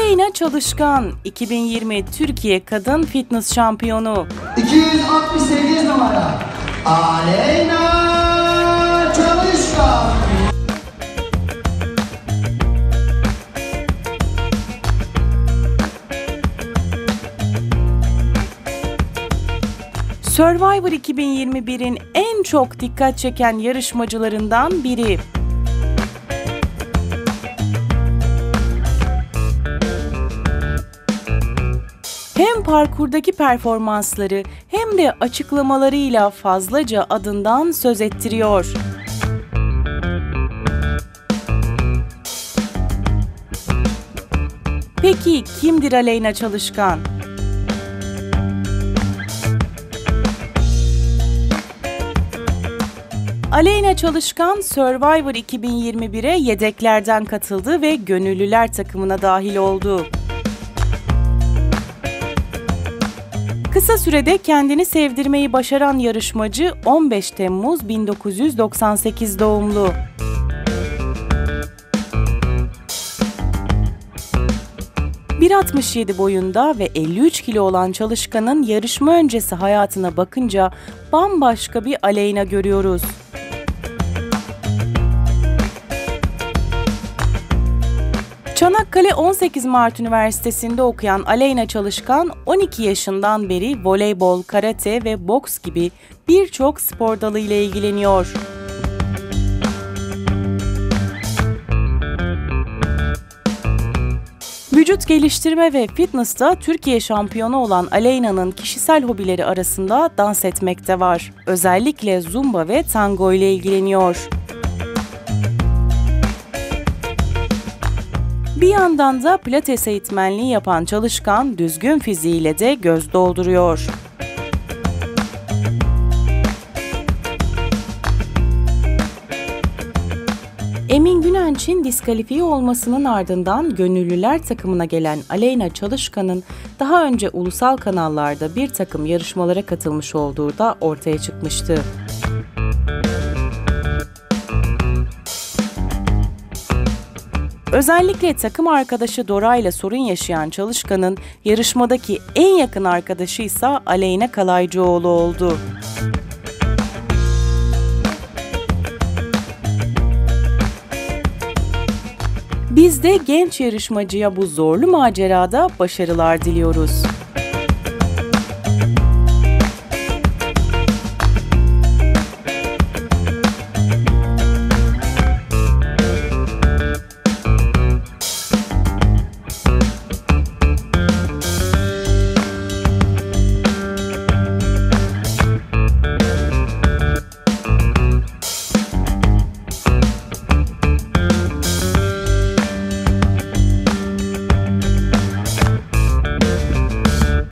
Aleyna Çalışkan, 2020 Türkiye Kadın Fitness Şampiyonu. 268 numara Aleyna Çalışkan. Survivor 2021'in en çok dikkat çeken yarışmacılarından biri. Hem parkurdaki performansları hem de açıklamalarıyla fazlaca adından söz ettiriyor. Peki kimdir Aleyna Çalışkan? Aleyna Çalışkan, Survivor 2021'e yedeklerden katıldı ve gönüllüler takımına dahil oldu. Kısa sürede kendini sevdirmeyi başaran yarışmacı 15 Temmuz 1998 doğumlu. ...1.67 boyunda ve 53 kilo olan Çalışkan'ın yarışma öncesi hayatına bakınca bambaşka bir Aleyna görüyoruz. Çanakkale 18 Mart Üniversitesi'nde okuyan Aleyna Çalışkan, 12 yaşından beri voleybol, karate ve boks gibi birçok spor dalıyla ilgileniyor. Vücut geliştirme ve fitness'ta Türkiye şampiyonu olan Aleyna'nın kişisel hobileri arasında dans etmek de var. Özellikle zumba ve tango ile ilgileniyor. Bir yandan da pilates eğitmenliği yapan Çalışkan, düzgün fiziğiyle de göz dolduruyor. Emin Günenç'in diskalifiye olmasının ardından gönüllüler takımına gelen Aleyna Çalışkan'ın daha önce ulusal kanallarda bir takım yarışmalara katılmış olduğu da ortaya çıkmıştı. Özellikle takım arkadaşı Dora ile sorun yaşayan Çalışkan'ın yarışmadaki en yakın arkadaşı ise Aleyna Kalaycıoğlu oldu. Biz de genç yarışmacıya bu zorlu macerada başarılar diliyoruz.